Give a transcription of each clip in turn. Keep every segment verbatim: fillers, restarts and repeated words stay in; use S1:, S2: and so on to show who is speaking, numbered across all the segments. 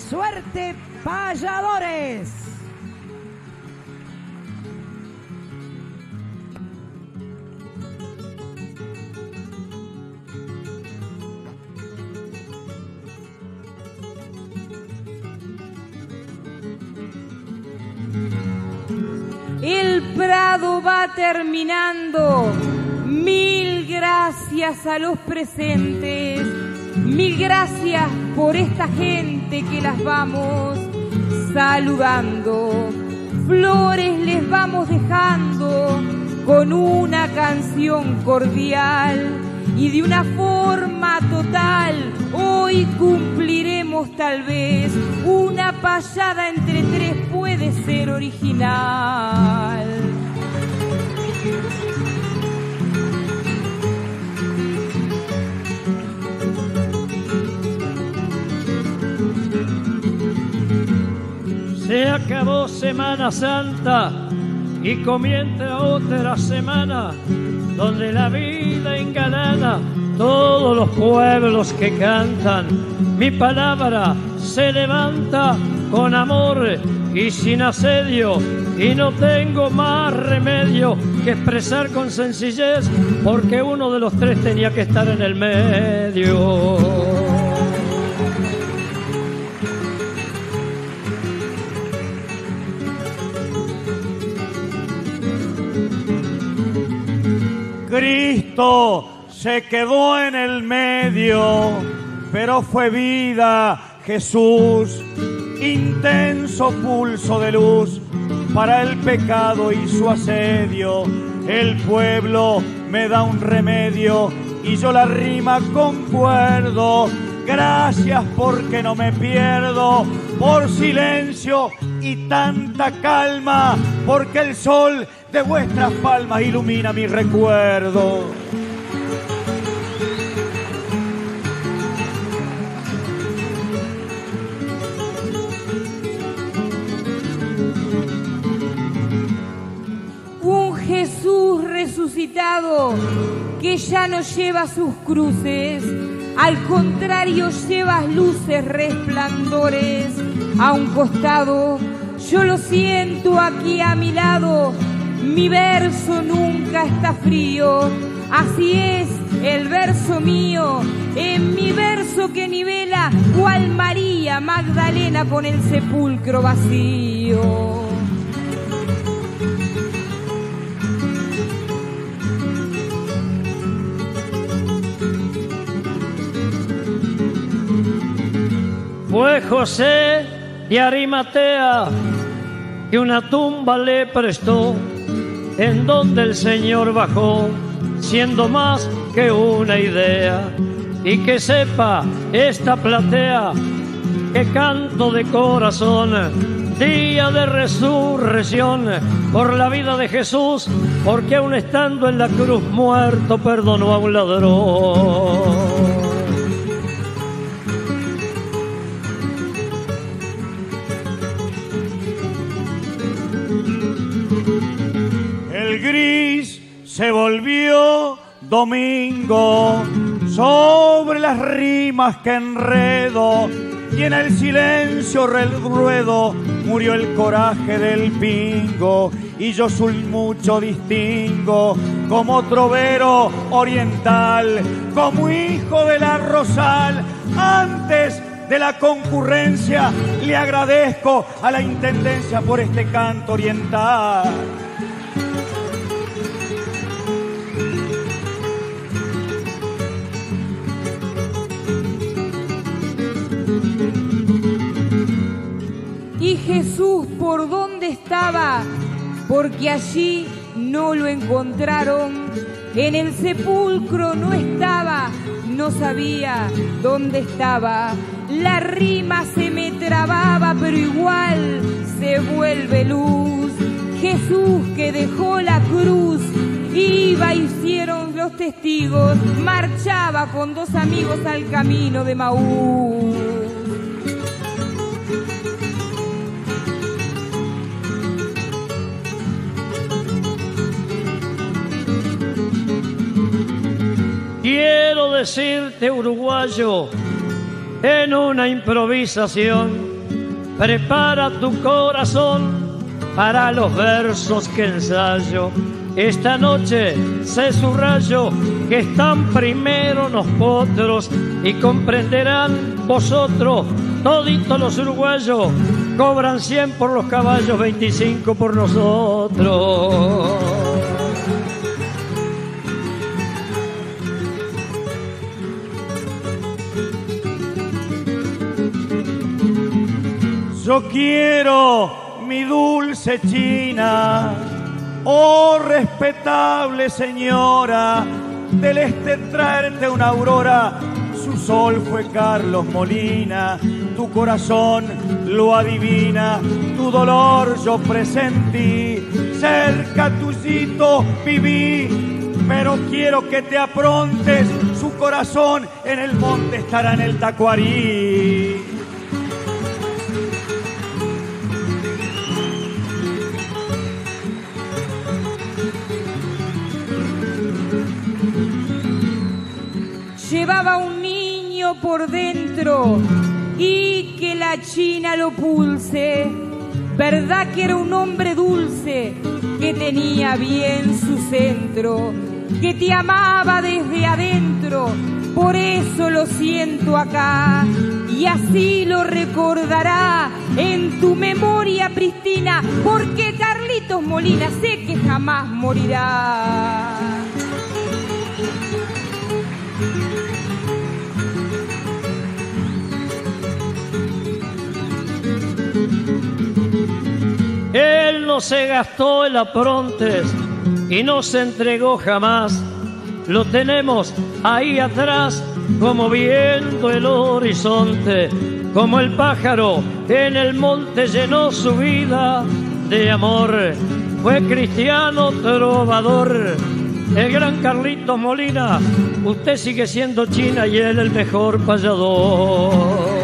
S1: Suerte, payadores.
S2: El Prado va terminando. Mil gracias a los presentes. Mil gracias por esta gente que las vamos saludando. Flores les vamos dejando con una canción cordial. Y de una forma total, hoy cumpliremos tal vez. Una payada entre tres puede ser original.
S3: Se acabó Semana Santa y comienza otra semana donde la vida engalana todos los pueblos que cantan. Mi palabra se levanta con amor y sin asedio, y no tengo más remedio que expresar con sencillez, porque uno de los tres tenía que estar en el medio.
S4: Cristo se quedó en el medio, pero fue vida Jesús, intenso pulso de luz para el pecado y su asedio. El pueblo me da un remedio y yo la rima concuerdo. Gracias porque no me pierdo, por silencio y tanta calma, porque el sol de vuestras palmas ilumina mi recuerdo.
S2: Un Jesús resucitado que ya no lleva sus cruces, al contrario lleva luces, resplandores a un costado. Yo lo siento aquí a mi lado, mi verso nunca está frío. Así es el verso mío, en mi verso que nivela cual María Magdalena con el sepulcro vacío.
S3: Fue José de Arimatea que una tumba le prestó, en donde el Señor bajó, siendo más que una idea. Y que sepa esta platea que canto de corazón, día de resurrección, por la vida de Jesús, porque aún estando en la cruz muerto perdonó a un ladrón.
S4: El gris se volvió domingo sobre las rimas que enredo, y en el silencio del ruedo murió el coraje del pingo. Y yo soy mucho distingo como trovero oriental, como hijo de la Rosal. Antes de la concurrencia le agradezco a la intendencia por este canto oriental.
S2: ¿Y Jesús por dónde estaba? Porque allí no lo encontraron. En el sepulcro no estaba, no sabía dónde estaba. La rima se me trababa, pero igual se vuelve luz. Jesús que dejó la cruz, iba, hicieron los testigos, marchaba con dos amigos al camino de Maús.
S3: Quiero decirte, uruguayo, en una improvisación, prepara tu corazón para los versos que ensayo. Esta noche sé su rayo, que están primero los potros, y comprenderán vosotros, toditos los uruguayos, cobran cien por los caballos, veinticinco por nosotros.
S4: Yo quiero mi dulce China, oh respetable señora, del este traerte una aurora. Su sol fue Carlos Molina, tu corazón lo adivina, tu dolor yo presentí, cerca tuyito viví, pero quiero que te aprontes, su corazón en el monte estará en el Tacuarí.
S2: Llevaba un niño por dentro y que la China lo pulse. Verdad que era un hombre dulce, que tenía bien su centro, que te amaba desde adentro, por eso lo siento acá. Y así lo recordará en tu memoria pristina, porque Carlitos Molina sé que jamás morirá.
S3: Él no se gastó el aprontes y no se entregó jamás. Lo tenemos ahí atrás, como viendo el horizonte, como el pájaro en el monte llenó su vida de amor. Fue cristiano trovador, el gran Carlitos Molina. Usted sigue siendo China y él el mejor payador.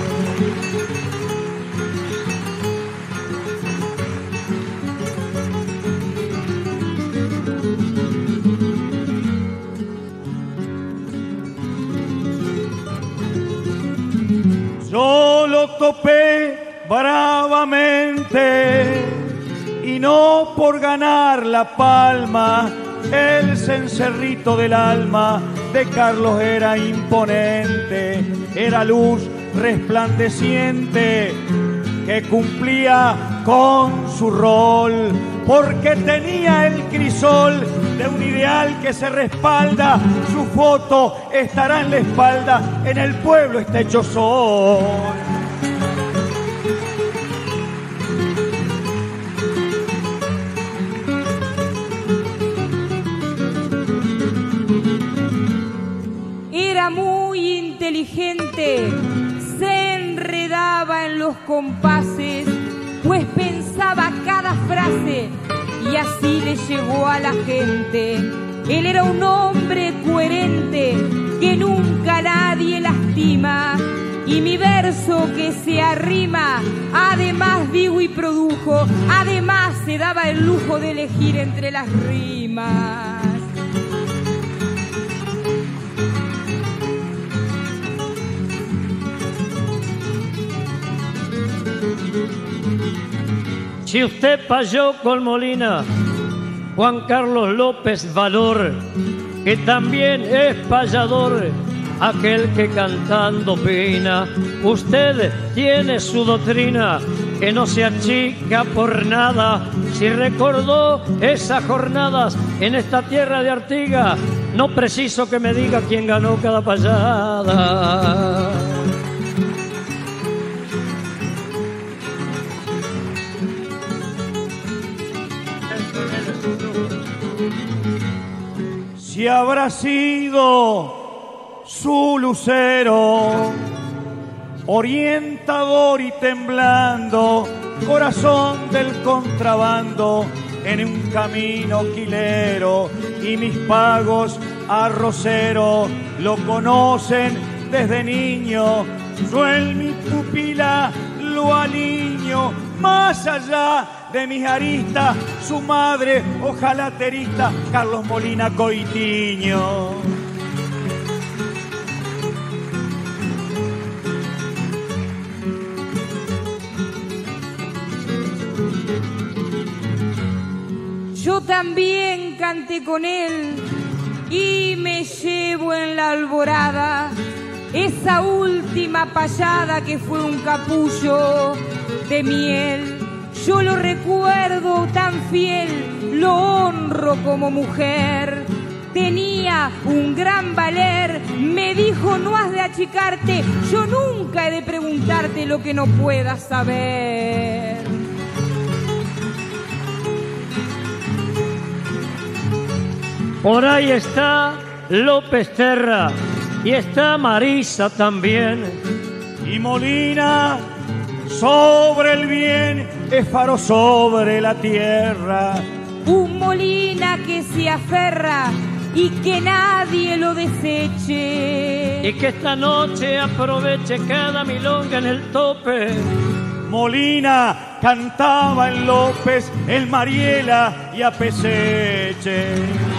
S4: Yo lo topé bravamente y no por ganar la palma. El cencerrito del alma de Carlos era imponente, era luz resplandeciente que cumplía con su rol, porque tenía el crisol de un ideal que se respalda. Su foto estará en la espalda, en el pueblo está hecho sol.
S2: Era muy inteligente, se enredaba en los compases, pues pensaba cada frase y así le llegó a la gente. Él era un hombre coherente que nunca a nadie lastima, y mi verso que se arrima, además digo y produjo, además se daba el lujo de elegir entre las rimas.
S3: Si usted payó con Molina, Juan Carlos López Valor, que también es payador, aquel que cantando pina. Usted tiene su doctrina, que no se achica por nada. Si recordó esas jornadas en esta tierra de Artigas, no preciso que me diga quién ganó cada payada.
S4: Si habrá sido su lucero, orientador y temblando, corazón del contrabando, en un camino quilero, y mis pagos arrocero lo conocen desde niño. Yo en mi pupila lo aliño, más allá de mis aristas, su madre ojalaterista, Carlos Molina Coitiño.
S2: también canté con él y me llevo en la alborada esa última payada que fue un capullo de miel. Yo lo recuerdo tan fiel, lo honro como mujer. Tenía un gran valer, me dijo no has de achicarte, yo nunca he de preguntarte lo que no puedas saber.
S3: Por ahí está López Terra y está Marisa también.
S4: Y Molina sobre el bien es faro sobre la tierra.
S2: Un Molina que se aferra y que nadie lo deseche.
S3: Y que esta noche aproveche cada milonga en el tope.
S4: Molina cantaba en López, el Mariela y a Peseche.